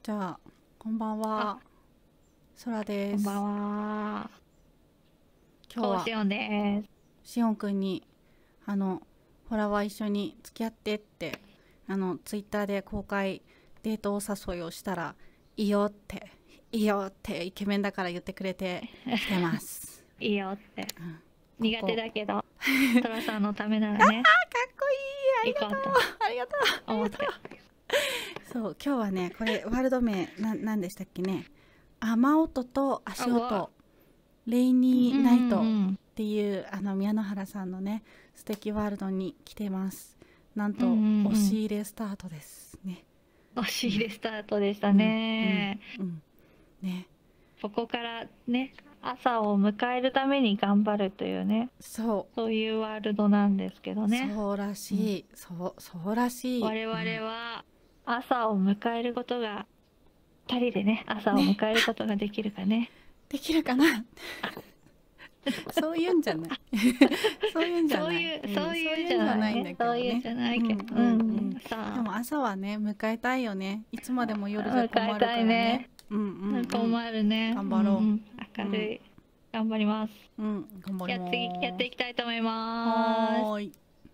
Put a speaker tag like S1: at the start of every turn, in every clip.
S1: じゃあこんばんは、そらです。
S2: こんばんは。
S1: 今日は
S2: しおんです。
S1: しおんくんにほらは一緒に付き合ってってツイッターで公開デートお誘いをしたらいいよってイケメンだから言ってくれて来てます。
S2: いいよって。苦
S1: ここ
S2: 手だけど、トラさんのためならね、
S1: かっこいい、
S2: 行こうと
S1: ありがとう
S2: 思って。
S1: そう今日はね、これワールド名なんでしたっけね。雨音と足音、レイニーナイトっていう宮野原さんのね素敵ワールドに来てます。なんと押し入れスタートですね。
S2: 押し入れスタートでしたね。
S1: ね、
S2: ここからね、朝を迎えるために頑張るというね、そういうワールドなんですけどね。
S1: そうらしい、そうらしい。
S2: 我々は朝を迎えることが、2人でね朝を迎えることができるかね。
S1: できるかなそういうんじゃないそういうんじゃない、
S2: そういうんじゃないんだけどね。そういうんじゃないけど、で
S1: も朝はね迎えたいよね。いつまでも夜じゃ困るからね。
S2: 困るね。
S1: 頑張ろう。
S2: 明るい。頑張ります。
S1: 頑張ります。
S2: やっていきたいと思います。
S1: はーい。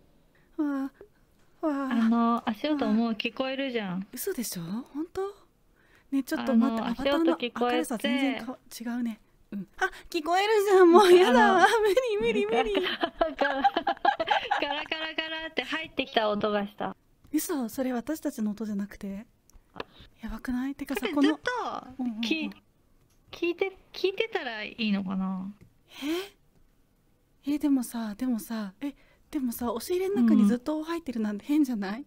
S2: 足音もう聞こえるじゃん。
S1: 嘘でしょ？本当？ね、ちょっと待って、アバターの明るさ全然違うね。あ、聞こえるじゃん、もうやだ、無理。
S2: ガラガラって入ってきた音がした。
S1: 嘘、それ私たちの音じゃなくて。やばくない？てかさ、
S2: このずっと聞いてたらいいのかな。
S1: でもさ、押し入れの中にずっと入ってるなんて変じゃない？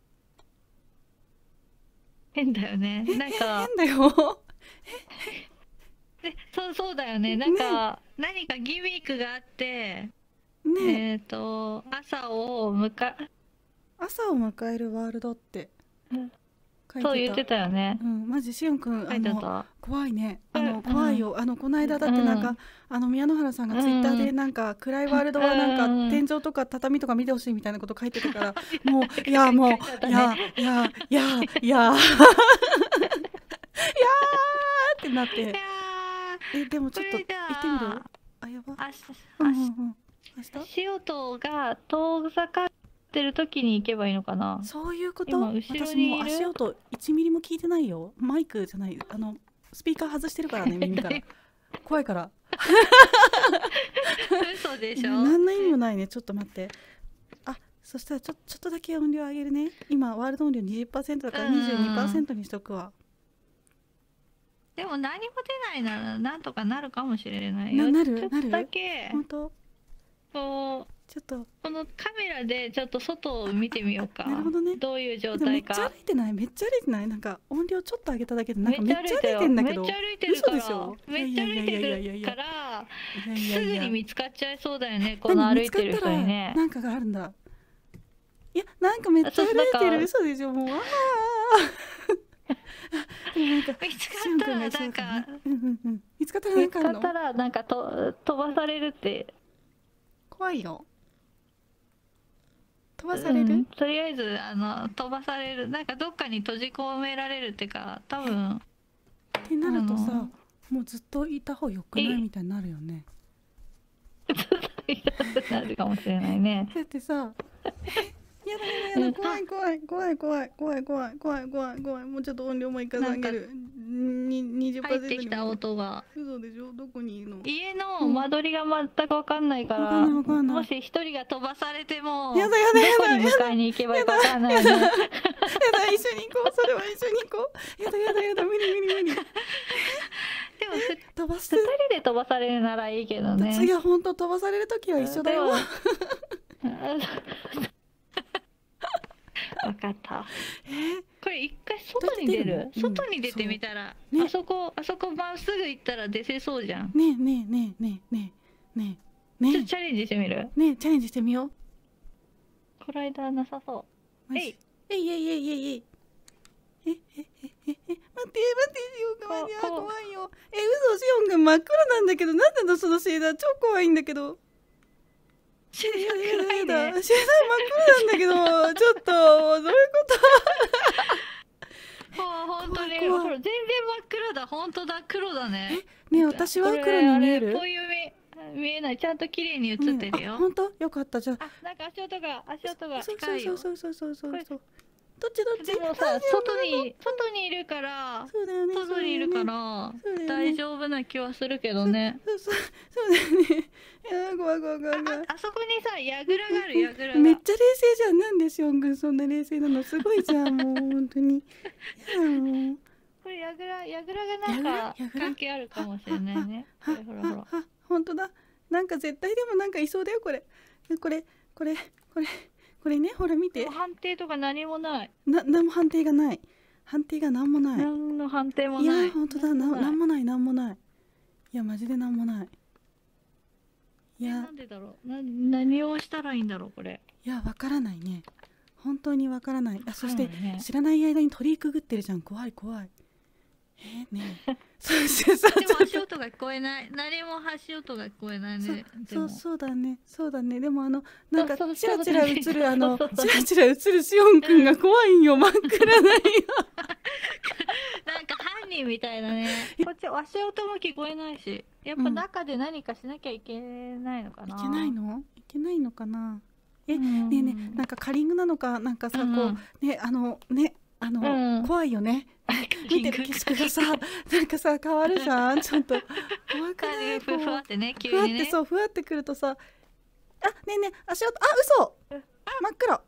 S2: 変だよね。なんか
S1: 変だよ。
S2: そうだよね。なんか何かギミックがあって、朝を
S1: 迎えるワールドって
S2: そう言ってたよね。
S1: マジしおんくん怖いね。怖いよ。この間だってなんか宮野原さんがツイッターでなんか暗いワールドはなんか天井とか畳とか見てほしいみたいなこと書いてたから、もういやってなって。でもちょっと行ってみる？あ、やば。
S2: 足音が遠ざかってる時に行けばいいのかな。
S1: そういうこと？私もう足音1ミリも聞いてないよ。マイクじゃない、スピーカー外してるからね、耳から。怖いから。
S2: 嘘でしょ？
S1: 何の意味もないね。ちょっと待って。そしたらちょっとだけ音量上げるね。今ワールド音量 20% だから 22% にしとくわ。
S2: でも何も出ないならなんとかなるかもしれないよ。
S1: なる？
S2: ちょっとだけ
S1: 本当？
S2: このカメラでちょっと外を見てみようか。
S1: なるほどね。
S2: どういう状態か。
S1: めっちゃ歩いてない。なんか音量ちょっと上げただけでなんかめっちゃ歩いてんだけど。
S2: めっちゃ歩いてるから。めっちゃ歩いてるからすぐに見つかっちゃいそうだよね。この歩いてる人にね。
S1: なんかがあるんだ。いや、なんかめっちゃ歩いてる。嘘でしょ、もう。
S2: 見つかったらなんか
S1: 見つかったら
S2: なんか飛ばされるって。
S1: 怖いよ。飛ばされる？
S2: とりあえず飛ばされる。なんかどっかに閉じ込められるっていうか、多分
S1: ってなるとさ、もうずっといた方よくないみたいになるよね。
S2: ずっといたくなるかもしれないね。
S1: だってさ、やだ、怖い。もうちょっと音量もいか下げる。20%
S2: 入ってきた音が。
S1: 嘘でしょ？どこにいるの？
S2: 家の間取りが全く分かんないから、もし一人が飛ばされてもどこに迎えに行けばいいか分かんないよね。やだ、
S1: 一緒に行こう。それは一緒に行こう。やだ、無理。
S2: でも2人で飛ばされるならいいけどね。
S1: いや、ほんと飛ばされるときは一緒だよ。
S2: 分かった。これ一回外に出る？外に出てみたら、あそこまっすぐ行ったら出せそうじゃん。
S1: ね
S2: ちょっとチャレンジしてみる？
S1: チャレンジしてみよう。
S2: この間なさそう。
S1: えい。待って、しおんくん、怖いよ。嘘、しおんくん真っ暗なんだけど、なんだそのシェーダー、超怖いんだけど。
S2: シェーダー真っ
S1: 暗なんだけど、ちょっとどういうこと？
S2: 本本当に、ほら、全然真っ暗だ。本当だ、黒だね。
S1: ね、私は黒に見える？
S2: こういう見えない。ちゃんと綺麗に映ってるよ。
S1: 本当？よかった。じゃあ。
S2: なんか足音が近いよ。
S1: そう。どっち？
S2: でもさ、外にいるから、
S1: そうだよね。
S2: 外にいるから、大丈夫な気はするけどね。
S1: そうだよね。いや、怖い。
S2: あそこにさ、櫓がある、櫓が。
S1: めっちゃ冷静じゃん。なんでしおんくんそんな冷静なの？すごいじゃん、もう本当に。
S2: これ櫓がなんか関係あるかもしれないね。ほら。
S1: 本当だ。なんか絶対でもなんかいそうだよ、これ。これね、ほら見て。
S2: 判定とか何もない。
S1: 何も判定がない。判定が何もない。
S2: 何の判定もない。
S1: いや、本当だ。何もない。いや、マジで何もない。いや、
S2: なんでだろう。何をしたらいいんだろう、これ。
S1: いや、わからないね。本当にわからない。そして知らない間に鳥居くぐってるじゃん。怖い。ねえ。
S2: でも足音が聞こえない。何も足音が聞こえないね。
S1: そうだね。でもなんかチラチラ映るチラチラ映るしおんくんが怖いんよ。真っ暗ないよ。
S2: なんか犯人みたいなね。こっち足音も聞こえないし、やっぱ中で何かしなきゃいけないのかな。
S1: いけないのかな。ねえ、なんかカリングなのか、なんかさ、こうね、怖いよね。見てる景色がさ、なんかさ変わるじゃん。ちょっと怖くない？
S2: ふわってね、急にね。
S1: ふわってくるとさ、ねえ足音、嘘。真っ暗。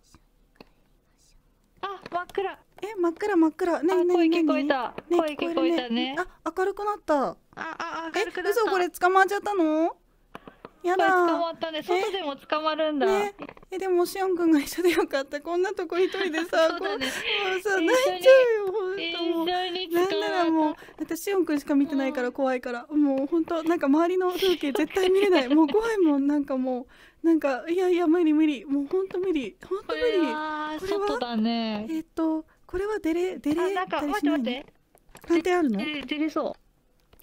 S2: 真っ暗。
S1: 真っ暗。
S2: 声聞こえた。声聞こえたね。
S1: 明るくなった。
S2: 明るくなった。
S1: 嘘、これ捕まっちゃったの？やだ。
S2: 捕まったね。外でも捕まるんだ。
S1: でもしおんくんが一緒でよかった。こんなとこ一人でさ、
S2: そうだね。
S1: もうさ泣いちゃうよ、本当。なんならもう私しおんくんしか見てないから怖いから、もう本当なんか周りの風景絶対見れない。もう怖いもん。なんかもうなんかいや無理。もう本当無理。これは
S2: 外だね。
S1: これは出れ
S2: なんか待って。
S1: 判定あるの？
S2: 出れそう。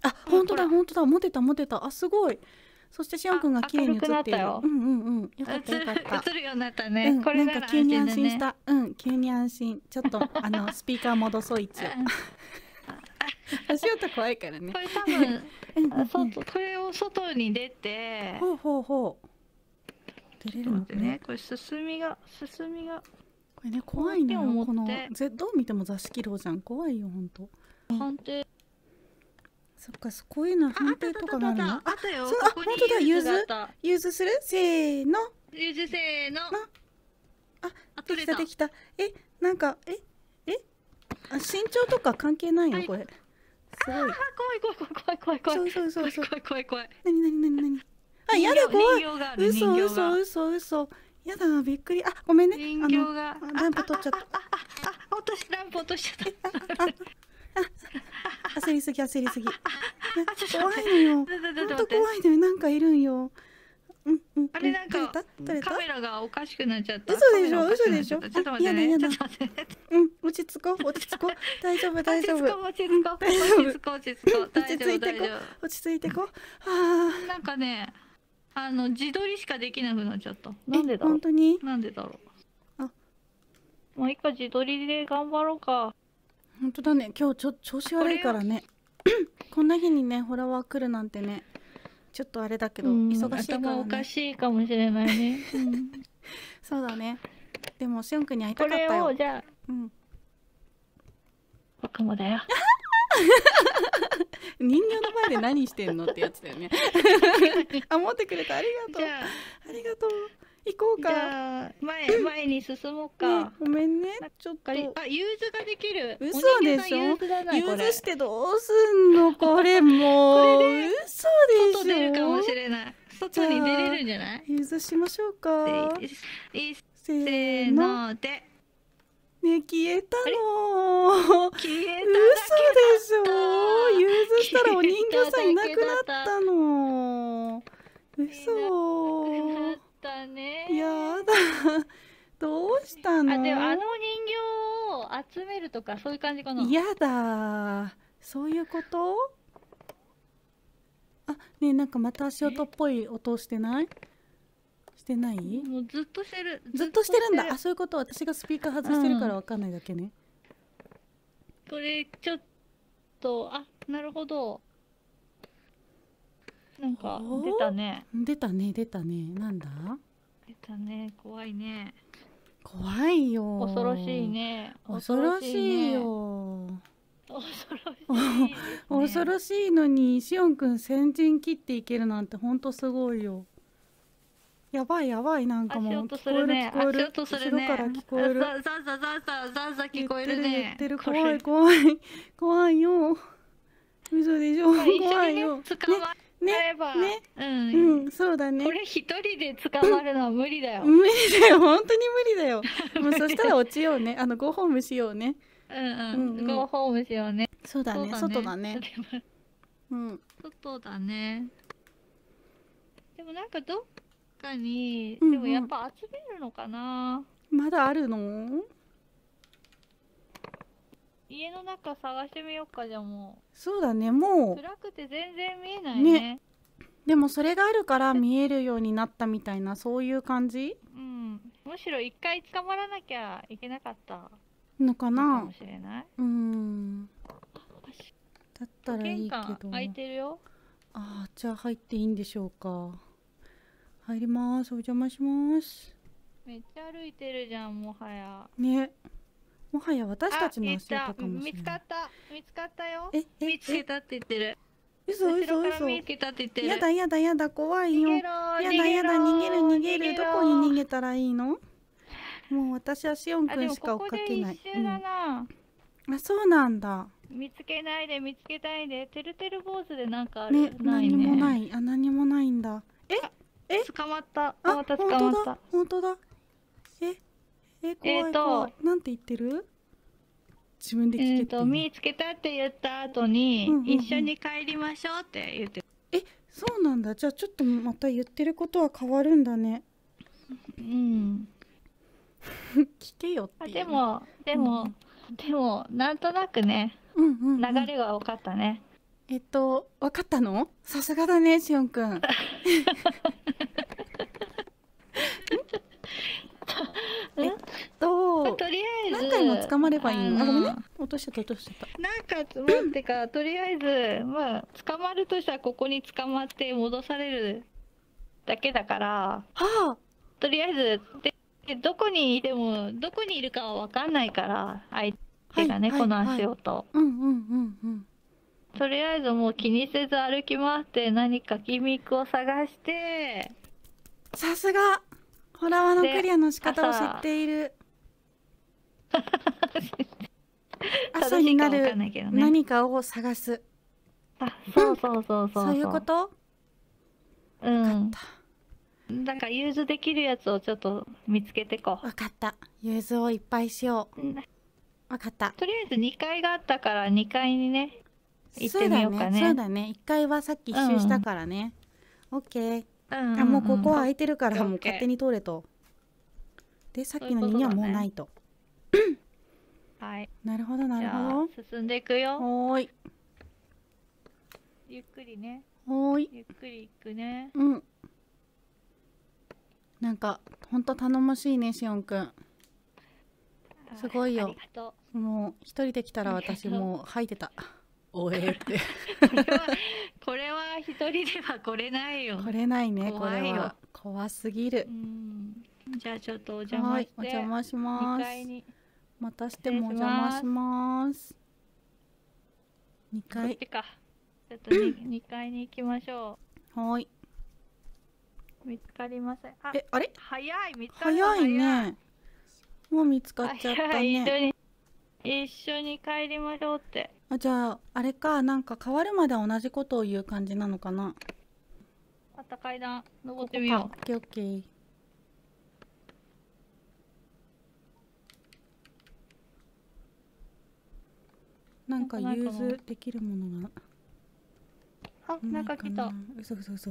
S1: 本当だ。持てた。すごい。そしてしおんくんが綺麗に映ってる。よかった。
S2: 映るようになったね。これ
S1: なんか急に安心した。急に安心。ちょっとスピーカー戻そう一応。足音怖いからね。
S2: これ多分これを外に出て。
S1: ほう。出れるの
S2: ね。これ進みが。
S1: これね怖いのよ。このどう見ても座敷牢じゃん。怖いよ本当。
S2: 判定。
S1: そっか、こういうの判定とかがあるの？
S2: あったよ。
S1: 本当だ。ユーズする？せーの。
S2: ユーズせーの。
S1: できた。なんか身長とか関係ないのこれ？すごい。
S2: 怖い。
S1: 何？やだ怖い。嘘。やだびっくり。ごめんね。
S2: 人形が
S1: ランプ取っちゃった。
S2: ランプ落としちゃった。
S1: 焦りすぎ。怖いのよ。本当怖いのよ。なんかいるんよ。
S2: あれなんかカメラがおかしくなっちゃった。
S1: 嘘でしょ。
S2: ちょっと待ってね。
S1: 落ち着こう。大丈夫。
S2: 落ち着いてこう。なんかね、自撮りしかできなくなっちゃった。なんでだろう。
S1: 本当に？
S2: なんでだろう。もう一回自撮りで頑張ろうか。
S1: 本当だね。今日調子悪いからね。こんな日にねホラー来るなんてね。ちょっとあれだけど忙しいからね。
S2: 頭おかしいかもしれないね。
S1: そうだね。でもしおんくんに会いたかったよ。
S2: これをじゃあ。僕もだよ。
S1: 人形の前で何してんのってやつだよね。持ってくれた。ありがとう。行こうか。
S2: じゃあ前に進もうか。
S1: ごめんね。ちょっと。
S2: ユーズができる。
S1: 嘘でしょ。ユーズしてどうすんのこれもう。嘘でしょ。
S2: 外出るかもしれない。外に出れるんじゃない？
S1: ユーズしましょうか。
S2: せーので。
S1: ね、消えたの。
S2: 消えた。
S1: 嘘でしょ。ユーズしたらお人形さんいなくなったの。嘘。やだ。どうしたの？
S2: でも人形を集めるとかそういう感じかな。
S1: やだ。そういうこと？ねえ、なんかまた足音っぽい音してない？してない？
S2: もうずっとしてる。
S1: ずっとしてるんだ。そういうこと。私がスピーカー外してるからわかんないだけね。
S2: これちょっと、あ、なるほど。なんか出たね。
S1: 出たね、出たね。なんだ？
S2: 出たね。怖いね。
S1: 怖いよ。
S2: 恐ろしいね。
S1: 恐ろしいよ。
S2: 恐ろしいですね。
S1: 恐ろしいのに、しおんくん先陣切っていけるなんてほんとすごいよ。やばいやばい、なんかもう聞こえる聞こえる。後ろから聞こえる。
S2: ザザザザザザ聞こえるね。
S1: 言ってる怖い怖い怖いよ。嘘でしょ。怖いよ。
S2: 捕まれば
S1: ね、そうだね。
S2: これ一人で捕まるのは無理だよ。
S1: 無理だよ、本当に無理だよ。もうそしたら落ちようね。5ホームしようね。
S2: 5ホームしようね。
S1: そうだね、外だね。
S2: 外だね。でもなんかどっかに、でもやっぱ集めるのかな。
S1: まだあるの？
S2: 家の中探してみようか、じゃあもう。
S1: そうだね、もう。
S2: 暗くて全然見えないね。
S1: でもそれがあるから見えるようになったみたいな、そういう感じ？
S2: むしろ一回捕まらなきゃいけなかった
S1: のかな。
S2: かもしれない。
S1: だったらいいけど。
S2: 玄関開いてるよ。
S1: ああ、じゃあ入っていいんでしょうか。入ります。お邪魔します。
S2: めっちゃ歩いてるじゃん、もはや。
S1: ね。もはや私たちの足音かもしれない。
S2: 見つかったよ。見つけたって言ってる。
S1: 嘘。
S2: 見つけたって言ってる。
S1: やだ、怖いよ。やだ、逃げる。どこに逃げたらいいの？もう私はしおんくんしか追っかけない。あ、そうなんだ。
S2: 見つけないで、てるてる坊主でなんかある。
S1: ね、何もない。あ、何もないんだ。
S2: 捕まった。
S1: あ、本当だ。怖い。なんて言ってる？自分で聞けて。
S2: 見つけたって言った後に、一緒に帰りましょうって言ってる。
S1: そうなんだ。じゃあちょっとまた言ってることは変わるんだね。聞けよっていう。
S2: でも、なんとなくね、流れが分かったね。
S1: 分かったの？さすがだね、しおんくん。
S2: とりあえず
S1: 何回も捕まればいいの？ごめんね。落としちゃった。
S2: なんか待ってか、とりあえず、まあ、捕まるとしたらここに捕まって戻されるだけだから、とりあえず、どこにいるかは分かんないから、相手がね、この足音。とりあえずもう気にせず歩き回って何かギミックを探して。
S1: さすがホラワのクリアの仕方を知っている。朝になる何かを探す。
S2: そう。
S1: そういうこと？
S2: なんか融通できるやつをちょっと見つけてこう。
S1: わかった。融通をいっぱいしよう。わかった。
S2: とりあえず2階があったから2階にね、行ってみようかね。
S1: そうだね。1階はさっき一周したからね。オッケー。もうここは空いてるからもう勝手に通れと。で、さっきの2にはもうないと。
S2: はい。
S1: なるほど。
S2: 進んでいくよ。
S1: ゆ
S2: っくりね。ゆっくり行くね。
S1: なんかほんと頼もしいね、しおんくん。すごいよ。もう一人で来たら私もう吐いてた。おえって。
S2: これは一人では来れないよ。
S1: 来れないね、これは。怖すぎる。
S2: じゃあちょっとお邪魔して。
S1: お邪魔します。
S2: 2階に。
S1: またしてもお邪魔します。2階。
S2: ちょっと2階に行きましょ
S1: う。
S2: 見つかりません。
S1: あれ？
S2: 早い、見つかるの
S1: 早いね。もう見つかっちゃったね。
S2: 一緒に帰りましょうって。
S1: じゃああれか、なんか変わるまで同じことを言う感じなのかな。
S2: また階段登ってみよう。
S1: オッケー。なんか融通できるものが。
S2: なんか来た。
S1: 嘘。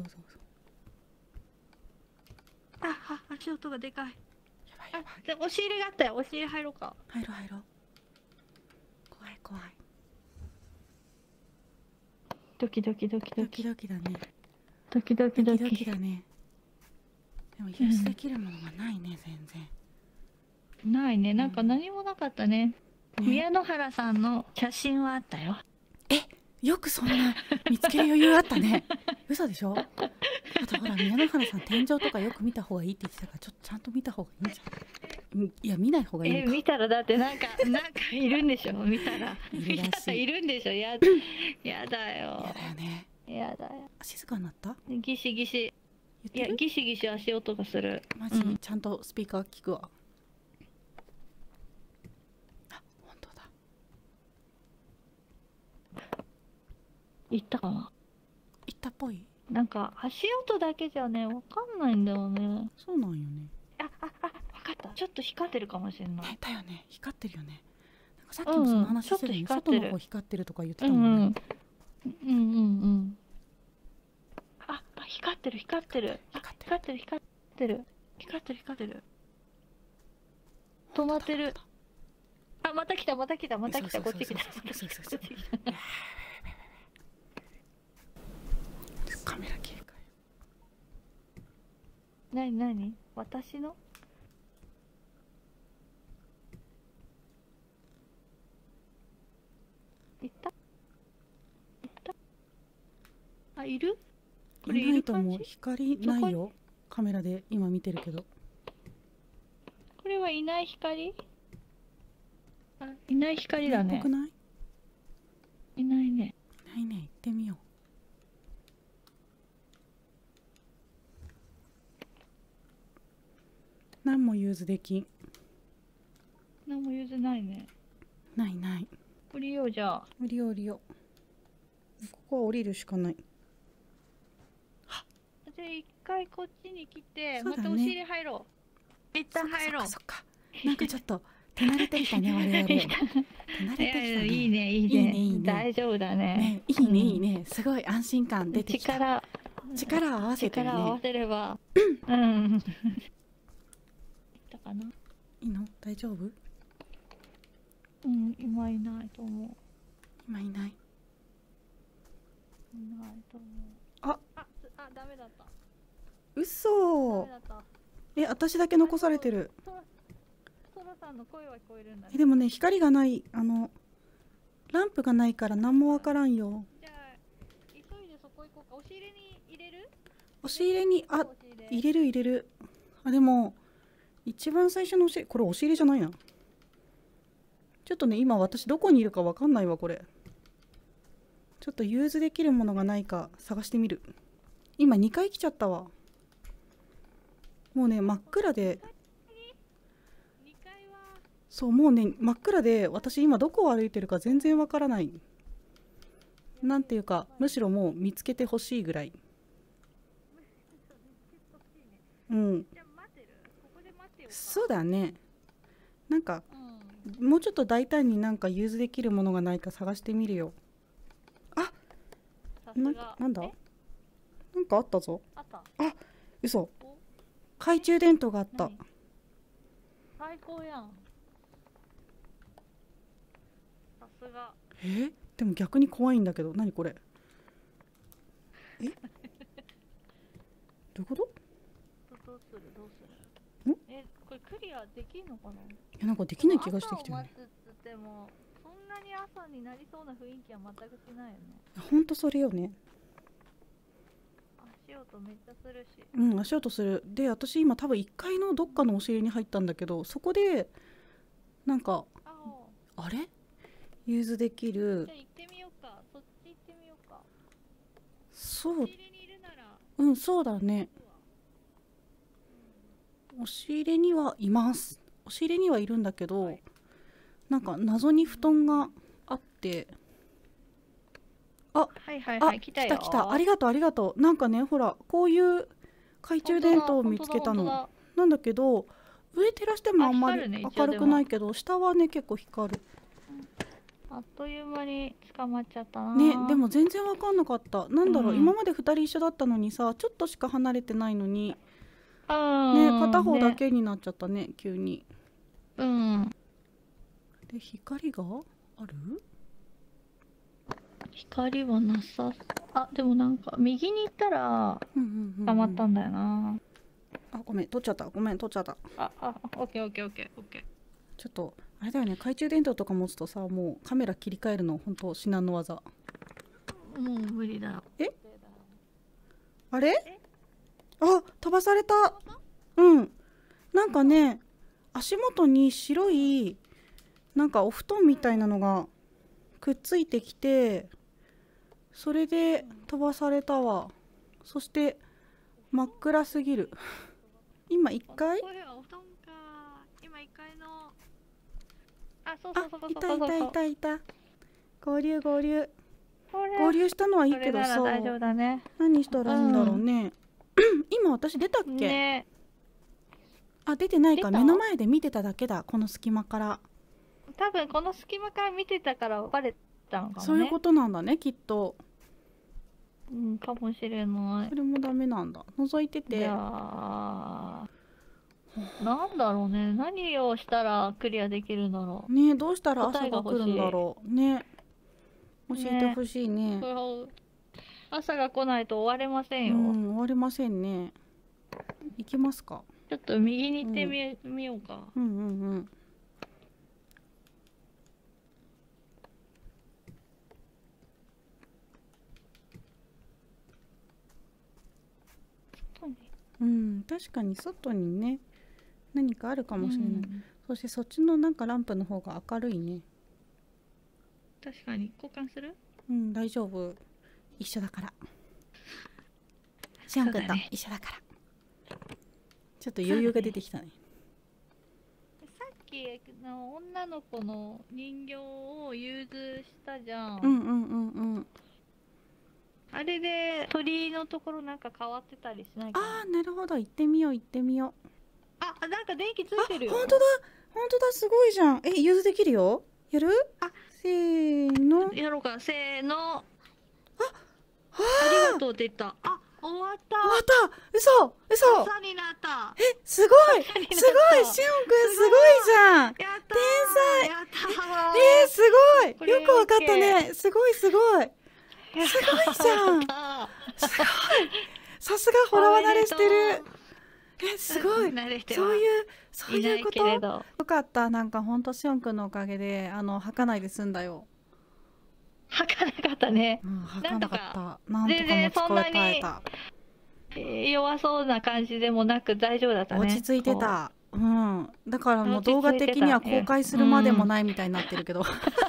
S2: 足音がでかい。
S1: やばい。
S2: 押し入れがあったよ。押し入れ入ろうか。
S1: 入ろう。怖い。
S2: ドキドキだね。
S1: ドキドキだね。でも融通できるものがないね、全然。
S2: ないね。なんか何もなかったね。 宮野原さんの写真はあったよ。
S1: よくそんな見つける余裕あったね。嘘でしょ。あとほら宮野原さん天井とかよく見た方がいいって言ってたから、ちょっとちゃんと見た方がいいんじゃん。いや見ない方がいいのか。
S2: 見たらだってなんかいるんでしょ。見たら
S1: いるらしい。
S2: いるんでしょ。やだよ。
S1: やだよね。
S2: やだよ。
S1: 静かになった？
S2: ギシギシ。いや、
S1: 言ってる？
S2: ギシギシ足音がする。
S1: マジ、ちゃんとスピーカー聞くわ。あ、本当だ。
S2: 行ったかな。
S1: 行ったっぽい。
S2: なんか足音だけじゃね、わかんないんだよね。
S1: そうなんよね。
S2: わかった。ちょっと光ってるかもしれない。
S1: だよね、光ってるよね。なんかさっきもその話してるのに、外の方光ってるとか言ってたもんね。
S2: 光ってる。光ってる。止まってる。あ、また来た、こっち来た。
S1: カメラ切り替
S2: え。なに私のいたあ、いる？これ
S1: いないと思う。光ないよ。カメラで今見てるけど。
S2: これはいない光？あ、いない光だね。
S1: ぽくない？
S2: いないね。
S1: ないね、行ってみよう。何もユーズできん。
S2: 何も譲ないね。
S1: ないない。
S2: 降りようじゃあ。
S1: 降りよう降りよう。ここは降りるしかない。
S2: じゃあ一回こっちに来て、
S1: そうだね、
S2: また押し入れ入ろう。一旦入ろう。
S1: そっか。なんかちょっと手慣れてきたね我々。手慣れてきたね。
S2: いいね。大丈夫だね。
S1: いいね。すごい安心感出てきた。力を合わせてるね。
S2: 力を合わせれば。うん。いったかな。
S1: いいの？大丈夫？
S2: うん、今いないと思う。
S1: 今いない。
S2: いないと思う。ダメだった。
S1: 嘘。私だけ残されてる。
S2: ソラさんの声は聞こえるんだね。
S1: でもね、光がない、ランプがないから何もわからんよ。
S2: じゃあ急いでそこ行こうか。押し入れに入れる？
S1: 押し入れに、入れる。あ、でも一番最初のこれ押し入れじゃないな。ちょっとね、今私どこにいるかわかんないわこれ。ちょっとユーズできるものがないか探してみる。今2回来ちゃったわ。もうね真っ暗で。そう、もうね真っ暗で、私今どこを歩いてるか全然わからない。なんていうか、むしろもう見つけてほしいぐらい。うん。そうだね。なんか、もうちょっと大胆になんかユーズできるものがないか探してみるよ。あ、なんだ？なんかあったぞ。あ、嘘。懐中電灯があった。
S2: 最高やん。さすが。
S1: でも逆に怖いんだけど、何これ。どういうこと？
S2: どうする？これクリアできんのかな？い
S1: や、なんかできない気がしてきてるね。
S2: 朝を待つっつってもそんなに朝になりそうな雰囲気は全くしないよね。
S1: ほんとそれよね。
S2: 足音めっちゃするし。
S1: 足音する。で、私今多分1階のどっかの押し入れに入ったんだけど、そこでなんかあれユーズできる。
S2: じゃあ行ってみようか。そっち行ってみようか。
S1: そう。
S2: 押し入れにいるなら。
S1: そうだね。押し入れにはいます。押し入れにはいるんだけど、なんか謎に布団があって。来た。ありがとう。なんかね、ほらこういう懐中電灯を見つけたの。なんだけど上照らしてもあんまり明るくないけど、下はね結構光る。
S2: あっという間に捕まっちゃったな。
S1: ね、でも全然わかんなかった。なんだろう、今まで2人一緒だったのにさ、ちょっとしか離れてないのにね、片方だけになっちゃったね、急に。で、光がある？
S2: 光はなさ。でもなんか右に行ったら捕まったんだよな。
S1: ごめん、取っちゃった。
S2: オッケー。
S1: ちょっとあれだよね、懐中電灯とか持つとさ、もうカメラ切り替えるの本当至難の技。
S2: もう無理だ。
S1: あれ、あ、飛ばされた。うん、なんかね、足元に白いなんかお布団みたいなのがくっついてきて、それで飛ばされたわ。そして真っ暗すぎる。今1階？
S2: これはお布団か。今1階の。あ、そう
S1: あ、
S2: そうそうそう
S1: いたいたいたいた。合流合流。
S2: これ
S1: 合流したのはいいけどさ、
S2: それなら大丈夫だね。
S1: 何したらいいんだろうね。今私出たっけ？
S2: ね。
S1: あ、出てないか。
S2: 出た？
S1: 目の前で見てただけだ、この隙間から。
S2: 多分この隙間から見てたからバレたのかもね。
S1: そういうことなんだね、きっと。
S2: うん、かもしれない
S1: そ。れもダメなんだ。覗いてて。
S2: じゃあ、なんだろうね。何をしたらクリアできるんだろう。
S1: ねえ、どうしたら
S2: 答
S1: 朝が
S2: えが欲しい
S1: 来るんだろう。ね。教えてほしいね。
S2: これを朝が来ないと終われません
S1: う
S2: よ。
S1: ん、終われませんね。行きますか。
S2: ちょっと右に行ってみようか。
S1: うんうんうん。うん、確かに外にね、何かあるかもしれない。そしてそっちのなんかランプの方が明るいね。
S2: 確かに交換する？
S1: うん、大丈夫。一緒だから。シアン君と一緒だから。ちょっと余裕が出てきたね。
S2: さっきの女の子の人形を融通したじゃん。
S1: うんうんうんうん。
S2: あれで鳥居のところなんか変わってたりしないかな。
S1: ああ、なるほど。行ってみよう行ってみよう。
S2: あ、なんか電気ついてるよ。
S1: 本当だ、本当だ、すごいじゃん。融通できるよ。やる？
S2: あ、
S1: せーの。
S2: やろうか。せーの。
S1: は
S2: ありがとうって言った。あ、終わった。
S1: 終わった。嘘嘘。
S2: 朝になった。
S1: すごいすごい、シオンくんすごいじゃん。
S2: やったー。
S1: 天才。
S2: やったー。
S1: すごい。よくわかったね。すごいすごい。すごいじゃん。すごい。さすがホラワ慣れしてる。すごい。そういうこと。よかった。なんかほんとシオンくんのおかげで吐かないで済んだよ。
S2: 吐かなかったね。
S1: 吐かなかった。なんとか持ちこえた。
S2: 弱そうな感じでもなく大丈夫だったね。
S1: 落ち着いてた。うん。だからもう動画的には公開するまでもないみたいになってるけど。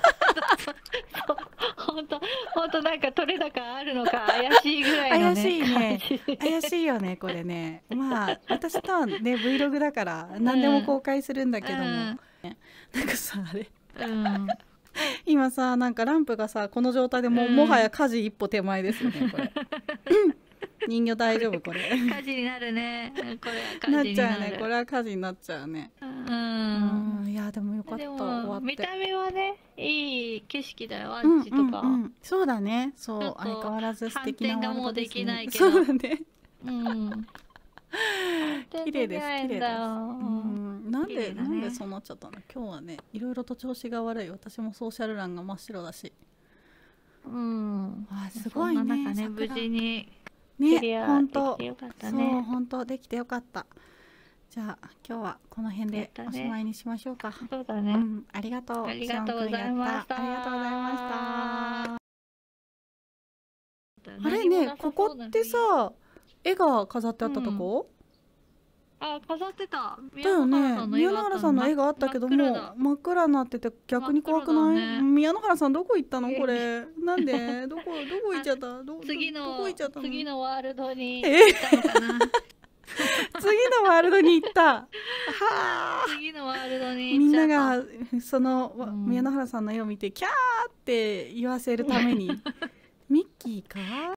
S2: ほんとなんか取れ高あるのか怪しいぐらいのね。
S1: 怪しいね。怪しいよね、これね。まあ、私とはね、Vlog だから何でも公開するんだけども。なんかさ、あれ。今さ、なんかランプがさ、この状態でもはや火事一歩手前ですよね、これ。人形大丈夫これ？
S2: 火事になるね。これは火事になる。
S1: なっちゃうね。これは火事になっちゃうね。いやでもよかった。終わって。
S2: 見た目はね、いい景色だよ。あっちとか。
S1: そうだね。そう、相変わらず素敵なワールドですね。
S2: 反転がもうできないけど。
S1: そうだね。
S2: 綺麗です綺麗です。
S1: なんでそうなっちゃったの？今日はね、いろいろと調子が悪い。私もソーシャル欄が真っ白だし。すごいね。
S2: 無事に。
S1: ね、本当、
S2: そう、
S1: 本当できてよかった。じゃあ今日はこの辺でおしまいにしましょうか。
S2: そうだね。
S1: ありがとう。
S2: ありがとうございました。
S1: ありがとうございました。あれね、ここってさ、絵が飾ってあったとこ？
S2: あ、飾ってた。
S1: だよね。宮野原さんの絵があったけども真っ暗になってて逆に怖くない？宮野原さんどこ行ったのこれ？なんで？どこ行っちゃった？
S2: 次のワールドに
S1: 行ったのかな？次のワールドに行った。はあ。
S2: 次のワールドに
S1: みんながその宮野原さんの絵を見てキャーって言わせるためにミッキーか？